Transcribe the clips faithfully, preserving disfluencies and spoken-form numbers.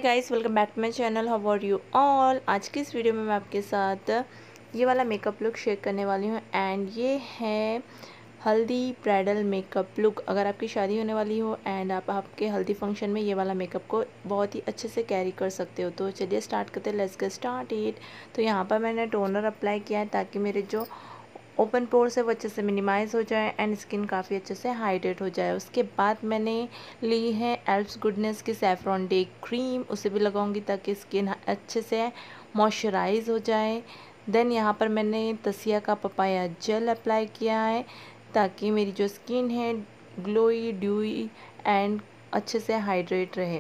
Guys, welcome back to my channel. How are you all. आज की इस video में मैं आपके साथ ये वाला मेकअप लुक शेयर करने वाली हूँ एंड ये है हल्दी ब्राइडल मेकअप लुक। अगर आपकी शादी होने वाली हो एंड आप आपके हल्दी फंक्शन में ये वाला मेकअप को बहुत ही अच्छे से कैरी कर सकते हो, तो चलिए स्टार्ट करते हैं। Let's get start it. तो यहाँ पर मैंने टोनर अप्लाई किया है ताकि मेरे जो ओपन पोर्स है वो अच्छे से मिनिमाइज़ हो जाए एंड स्किन काफ़ी अच्छे से हाइड्रेट हो जाए। उसके बाद मैंने ली है एल्फ्स गुडनेस की सैफरॉन डे क्रीम, उसे भी लगाऊंगी ताकि स्किन अच्छे से मॉइस्चराइज हो जाए। देन यहाँ पर मैंने तसिया का पपाया जेल अप्लाई किया है ताकि मेरी जो स्किन है ग्लोई ड्यूई एंड अच्छे से हाइड्रेट रहे,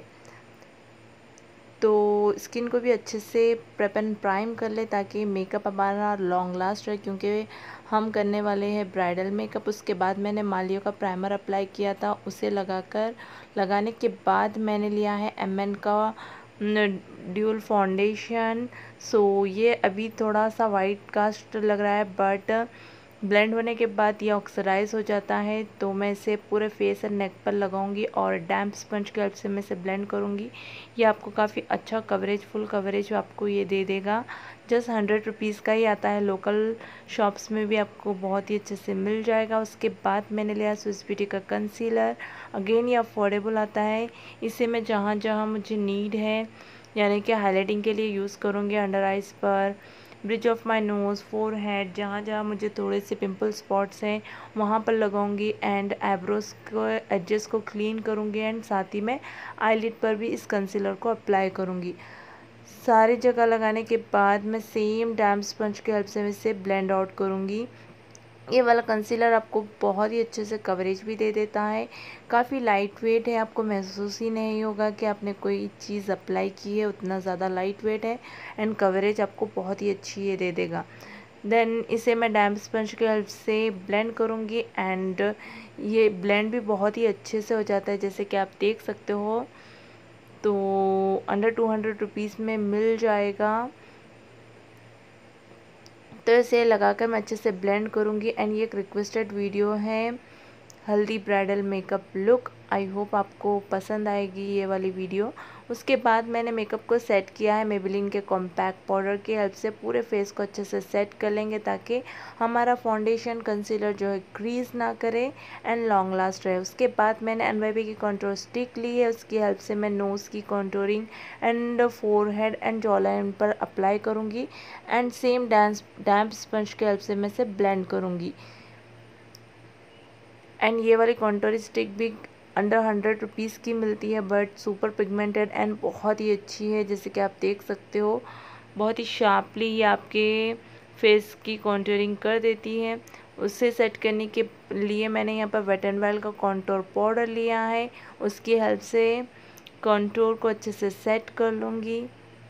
तो स्किन को भी अच्छे से प्रेप एंड प्राइम कर ले ताकि मेकअप हमारा लॉन्ग लास्ट रहे, क्योंकि हम करने वाले हैं ब्राइडल मेकअप। उसके बाद मैंने मालियो का प्राइमर अप्लाई किया था, उसे लगाकर लगाने के बाद मैंने लिया है एम एन का ड्यूल फाउंडेशन। सो ये अभी थोड़ा सा वाइट कास्ट लग रहा है, बट ब्लेंड होने के बाद ये ऑक्सीडाइज हो जाता है, तो मैं इसे पूरे फेस एंड नेक पर लगाऊंगी और डैम्प स्पंज की हेल्प से मैं इसे ब्लेंड करूंगी। ये आपको काफ़ी अच्छा कवरेज, फुल कवरेज आपको ये दे देगा। जस्ट हंड्रेड रुपीज़ का ही आता है, लोकल शॉप्स में भी आपको बहुत ही अच्छे से मिल जाएगा। उसके बाद मैंने लिया स्विस ब्यूटी का कंसीलर। अगेन ये अफोर्डेबल आता है, इसे मैं जहाँ जहाँ मुझे नीड है यानी कि हाईलाइटिंग के लिए यूज़ करूँगी। अंडर आइज़ पर, bridge of my nose, forehead, जहाँ जहाँ मुझे थोड़े से पिंपल स्पॉट्स हैं वहाँ पर लगाऊंगी एंड आईब्रोज को एडजस्ट को क्लीन करूँगी एंड साथ ही में आईलिड पर भी इस कंसीलर को अप्लाई करूँगी। सारी जगह लगाने के बाद मैं सेम डैम्प स्पंज की हेल्प से इसे ब्लेंड आउट करूँगी। ये वाला कंसीलर आपको बहुत ही अच्छे से कवरेज भी दे देता है, काफ़ी लाइट वेट है, आपको महसूस ही नहीं होगा कि आपने कोई चीज़ अप्लाई की है, उतना ज़्यादा लाइट वेट है एंड कवरेज आपको बहुत ही अच्छी ये दे देगा। देन इसे मैं डैम्प स्पंज की हेल्प से ब्लेंड करूँगी एंड ये ब्लेंड भी बहुत ही अच्छे से हो जाता है, जैसे कि आप देख सकते हो। तो अंडर टू हंड्रेड रुपीज़ में मिल जाएगा। तो इसे लगाकर मैं अच्छे से ब्लेंड करूँगी एंड ये एक रिक्वेस्टेड वीडियो है haldi bridal makeup look. I hope आपको पसंद आएगी ये वाली वीडियो। उसके बाद मैंने मेकअप को सेट किया है मेबेलिन के कॉम्पैक्ट पाउडर की हेल्प से। पूरे फेस को अच्छे से सेट कर लेंगे ताकि हमारा फाउंडेशन कंसीलर जो है क्रीज ना करे एंड लॉन्ग लास्ट रहे। उसके बाद मैंने एन वाई बी की कॉन्टोर स्टिक ली है, उसकी हेल्प से मैं नोज़ की contouring and forehead and jaw line पर अप्लाई करूँगी and same damp damp sponge की हेल्प से मैं इसे ब्लेंड करूँगी। एंड ये वाली कॉन्टोर स्टिक भी अंडर हंड्रेड रुपीज़ की मिलती है, बट सुपर पिगमेंटेड एंड बहुत ही अच्छी है, जैसे कि आप देख सकते हो। बहुत ही शार्पली ये आपके फेस की कॉन्टोरिंग कर देती है। उससे सेट करने के लिए मैंने यहाँ पर वेट एंड वाइल्ड का कॉन्टोर पाउडर लिया है, उसकी हेल्प से कॉन्टोर को अच्छे से सेट कर लूँगी।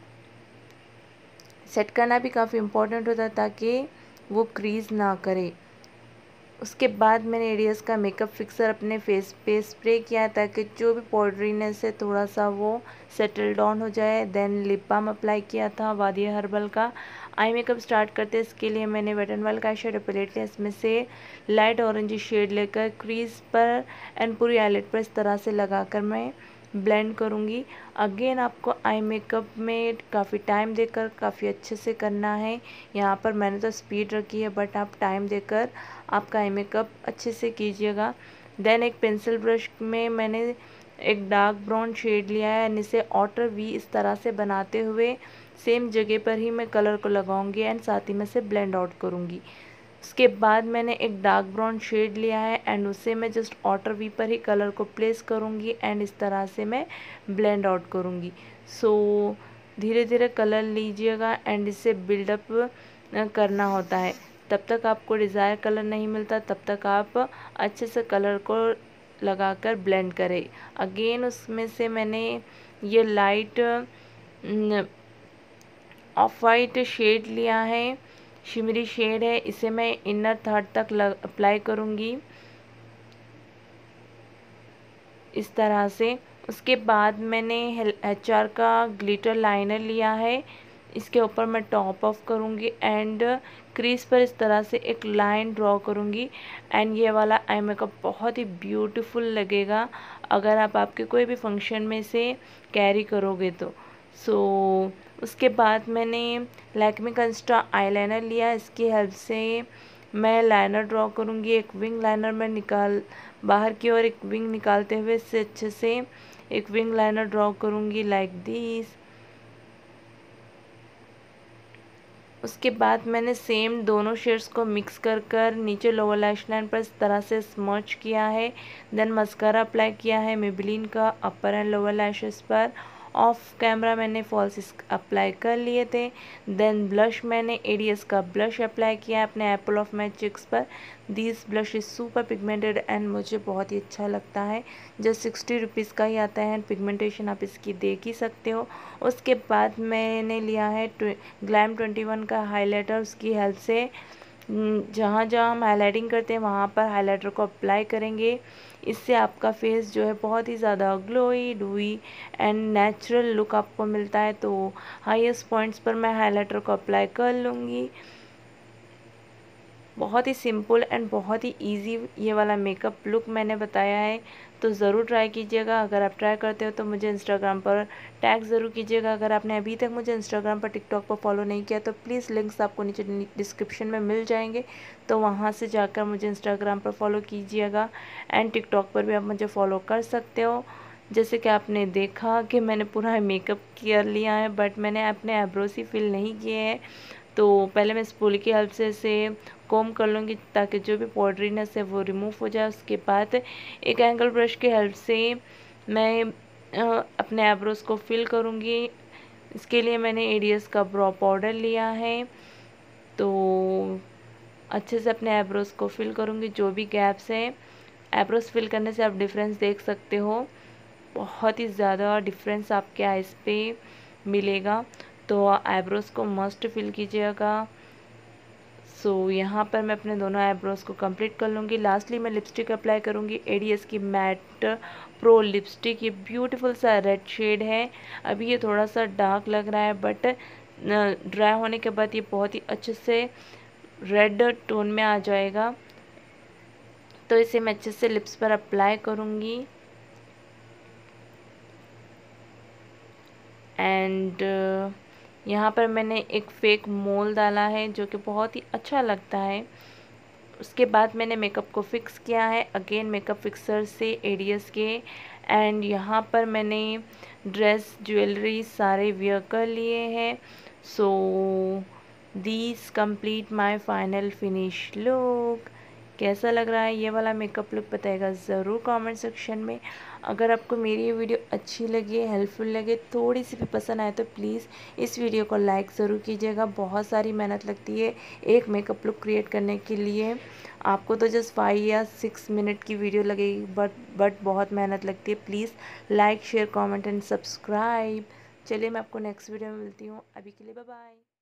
सेट करना भी काफ़ी इम्पोर्टेंट होता है ताकि वो क्रीज ना करे। उसके बाद मैंने एरियस का मेकअप फिक्सर अपने फेस पे स्प्रे किया ताकि जो भी पाउडरीनेस है थोड़ा सा वो सेटल डाउन हो जाए। देन लिप बाम अप्लाई किया था वादिया हर्बल का। आई मेकअप स्टार्ट करते हैं, इसके लिए मैंने वेट एंड वाइल्ड का आई शेडो पैलेट लिया, इसमें से लाइट ऑरेंज शेड लेकर क्रीज पर एंड पूरी आईलिड पर इस तरह से लगाकर मैं ब्लेंड करूँगी। अगेन आपको आई मेकअप में काफ़ी टाइम देकर काफ़ी अच्छे से करना है। यहाँ पर मैंने तो स्पीड रखी है, बट आप टाइम देकर आपका आई मेकअप अच्छे से कीजिएगा। देन एक पेंसिल ब्रश में मैंने एक डार्क ब्राउन शेड लिया है एंड इसे आउटर वी इस तरह से बनाते हुए सेम जगह पर ही मैं कलर को लगाऊंगी एंड साथ ही में से ब्लेंड आउट करूँगी। उसके बाद मैंने एक डार्क ब्राउन शेड लिया है एंड उसे मैं जस्ट आउटर वी पर ही कलर को प्लेस करूँगी एंड इस तरह से मैं ब्लेंड आउट करूँगी। सो धीरे धीरे कलर लीजिएगा एंड इसे बिल्डअप करना होता है। तब तक आपको डिज़ायर कलर नहीं मिलता, तब तक आप अच्छे से कलर को लगाकर ब्लेंड करें। अगेन उसमें से मैंने ये लाइट ऑफ वाइट शेड लिया है, शिमरी शेड है, इसे मैं इनर थर्ड तक अप्लाई करूँगी इस तरह से। उसके बाद मैंने एच आर का ग्लिटर लाइनर लिया है, इसके ऊपर मैं टॉप ऑफ करूँगी एंड क्रीज पर इस तरह से एक लाइन ड्रॉ करूँगी एंड ये वाला आई मेकअप बहुत ही ब्यूटीफुल लगेगा अगर आप आपके कोई भी फंक्शन में से कैरी करोगे तो। सो so, उसके बाद मैंने लैक्मे का इंस्टा आईलाइनर लिया। इसकी हेल्प से मैं लाइनर ड्रॉ करूँगी। एक विंग लाइनर मैं निकाल बाहर की ओर एक विंग निकालते हुए इससे अच्छे से एक विंग लाइनर ड्रॉ करूँगी लाइक दिस। उसके बाद मैंने सेम दोनों शेड्स को मिक्स कर कर नीचे लोअर लैश लाइन पर इस तरह से स्मर्च किया है। देन मस्कारा अप्लाई किया है मेबेलिन का अपर एंड लोअर लैशेस पर। ऑफ कैमरा मैंने फॉल्स अप्लाई कर लिए थे। देन ब्लश मैंने एडीएस का ब्लश अप्लाई किया है अपने एप्पल ऑफ माई चिक्स पर। This blush is super pigmented and मुझे बहुत ही अच्छा लगता है। जस्ट सिक्सटी रुपीज़ का ही आता है एंड पिगमेंटेशन आप इसकी देख ही सकते हो। उसके बाद मैंने लिया है ग्लैम ट्वेंटी वन का हाइलाइटर। उसकी हेल्प से जहाँ जहाँ हम हाइलाइटिंग करते हैं वहाँ पर हाइलाइटर को अप्लाई करेंगे। इससे आपका फेस जो है बहुत ही ज़्यादा glowy dewy and natural look आपको मिलता है। तो हाईएस्ट पॉइंट्स पर मैं हाइलाइटर को अप्लाई कर लूँगी। बहुत ही सिंपल एंड बहुत ही इजी ये वाला मेकअप लुक मैंने बताया है, तो ज़रूर ट्राई कीजिएगा। अगर आप ट्राई करते हो तो मुझे इंस्टाग्राम पर टैग ज़रूर कीजिएगा। अगर आपने अभी तक मुझे इंस्टाग्राम पर टिकटॉक पर फॉलो नहीं किया तो प्लीज़ लिंक्स आपको नीचे डिस्क्रिप्शन में मिल जाएंगे, तो वहाँ से जाकर मुझे इंस्टाग्राम पर फॉलो कीजिएगा एंड टिकटॉक पर भी आप मुझे फॉलो कर सकते हो। जैसे कि आपने देखा कि मैंने पूरा मेकअप कर लिया है बट मैंने अपने आईब्रोज ही फिल नहीं किए हैं। तो पहले मैं स्पूली की हेल्प से इसे कोम कर लूँगी ताकि जो भी पाउडरीनेस है वो रिमूव हो जाए। उसके बाद एक एंगल ब्रश की हेल्प से मैं अपने आईब्रोज को फिल करूँगी। इसके लिए मैंने एडीएस का ब्रो पाउडर लिया है, तो अच्छे से अपने आईब्रोज को फिल करूँगी। जो भी गैप्स हैं आईब्रोज फिल करने से आप डिफरेंस देख सकते हो, बहुत ही ज़्यादा डिफरेंस आपके आइज़ पे मिलेगा। तो आईब्रोज को मस्ट फिल कीजिएगा। सो so, यहाँ पर मैं अपने दोनों आईब्रोज को कंप्लीट कर लूँगी। लास्टली मैं लिपस्टिक अप्लाई करूँगी एडीएस की मैट प्रो लिपस्टिक। ये ब्यूटीफुल सा रेड शेड है। अभी ये थोड़ा सा डार्क लग रहा है बट ड्राई होने के बाद ये बहुत ही अच्छे से रेड टोन में आ जाएगा। तो इसे मैं अच्छे से लिप्स पर अप्लाई करूँगी एंड यहाँ पर मैंने एक फेक मोल डाला है जो कि बहुत ही अच्छा लगता है। उसके बाद मैंने मेकअप को फिक्स किया है अगेन मेकअप फिक्सर से एडीएस के, एंड यहाँ पर मैंने ड्रेस ज्वेलरी सारे वियर कर लिए हैं। So this complete my final finish look. कैसा लग रहा है ये वाला मेकअप लुक बताएगा ज़रूर कमेंट सेक्शन में। अगर आपको मेरी ये वीडियो अच्छी लगी हेल्पफुल लगे थोड़ी सी भी पसंद आए तो प्लीज़ इस वीडियो को लाइक ज़रूर कीजिएगा। बहुत सारी मेहनत लगती है एक मेकअप लुक क्रिएट करने के लिए। आपको तो जस्ट फाइव या सिक्स मिनट की वीडियो लगेगी बट बट बहुत मेहनत लगती है। Please like share comment and subscribe. चलिए मैं आपको नेक्स्ट वीडियो में मिलती हूँ, अभी के लिए बाय बाय।